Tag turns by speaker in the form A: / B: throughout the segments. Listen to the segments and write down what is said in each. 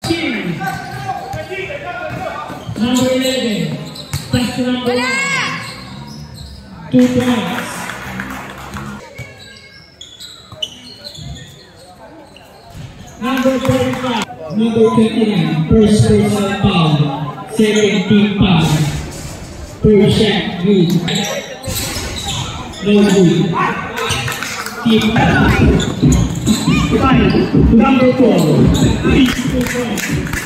A: Number 11. Pass to number 1. 2 points. Number 45. Number 29. First personal foul. Second team foul. First shot. Good. No good. Team foul. 5. Number 4. 2 points.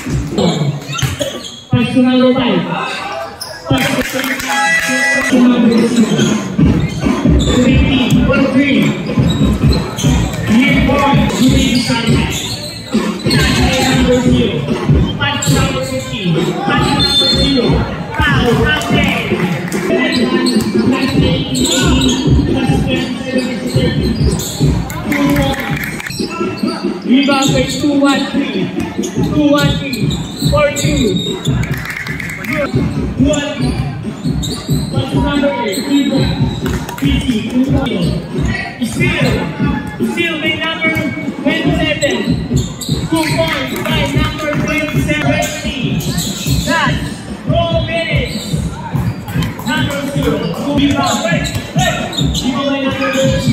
A: Pass to number 5. Pass to number 6. 3. 1-3. Mid point. Shooting started. Number 0. Pass to number 15. Pass to number 0. Foul. Counted. Rebound by 2-1-3. 2-1-3. 4-2. 1. What's number 8? 3 points. 2 points. Still by number 27. 2 points by number 27. That's 4 minutes. Number 0. Rebound. Rebound by number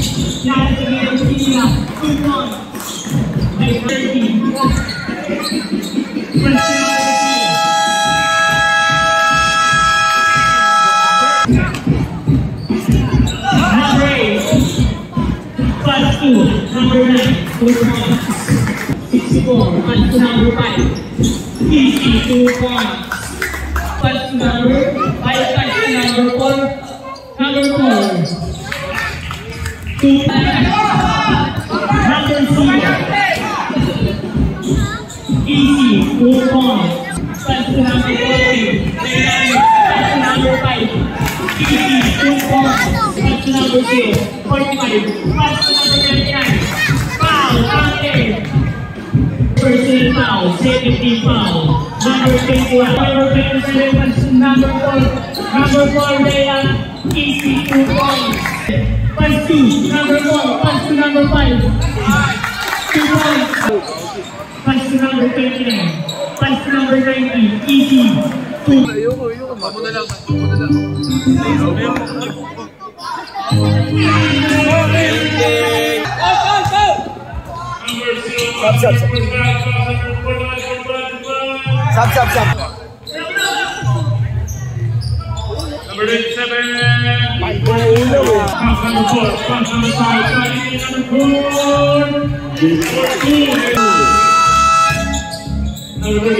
A: 2 points. By 13. Number 9, 2 points. 64, pass to number 5. Easy, 2 points. Pass to number 5, pass to number 4. Number 4. 2 points. Number 0. Easy, 2 points. Pass to number 14. Pass to number 5. Easy, 2 points. Pass to number 0. 45. Pass to number 29. Foul, counted. Personal foul, second team foul. Number 21. Number 27. Pass to number 4. Number 4, Leia. Easy, 2 points. Pass to number 4. Pass to number 5. 2 points. Pass to number 29. Pass to number 19. Easy. 2.
B: Ako na lang. Sub. Number 27. Number 4. Number 5. Number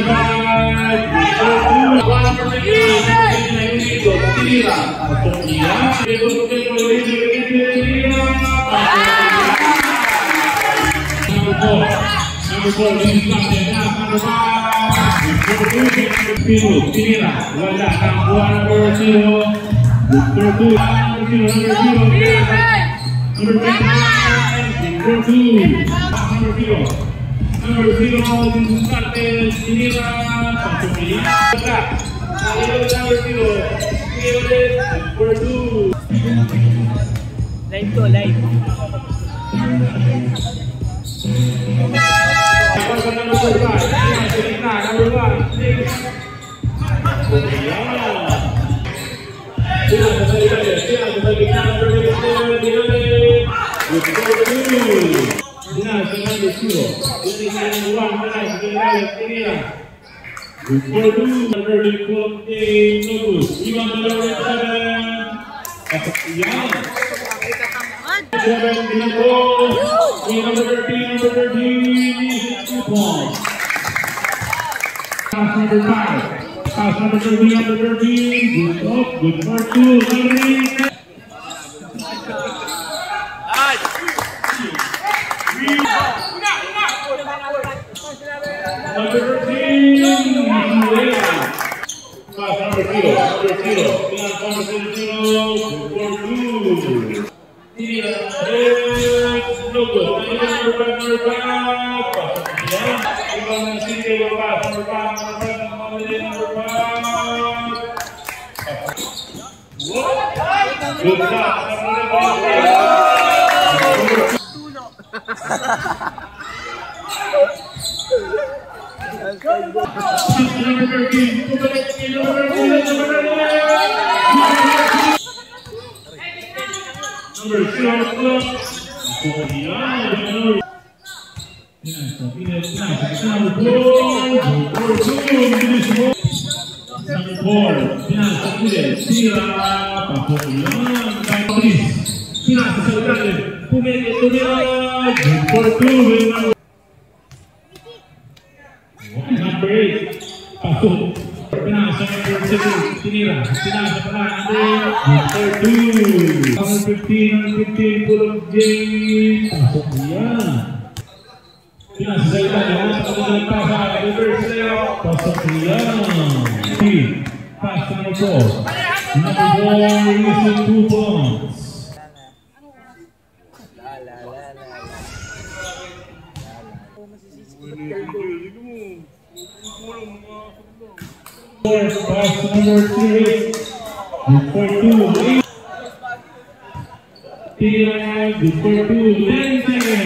A: Number 8, pasok. Pinasa number 7, tinira. Pinasa pa lang, number 2. Number 15, Pulong James. Pasok yan. Pinasa sa iba, nakapagaling pa sa reverse layout. Pasok yan. Pass number 4. Number 4, using 2 points. Pass number 3, number 2, 8. Good for 2, 10 seconds.